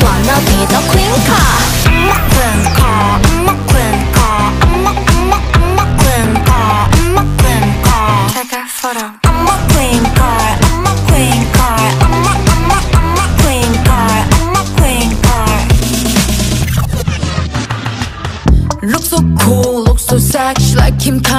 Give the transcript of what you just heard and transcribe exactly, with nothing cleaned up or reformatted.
wanna be the queen car. I'm a queen car, I'm a queen car, I'm a, I'm a, I'm a queen car, I'm a queen car. Take a photo. I'm a queen car, I'm a queen car, I'm a, I'm a, I'm a queen car, I'm a queen car. Look so cool, look so sexy like Kim Kardashian.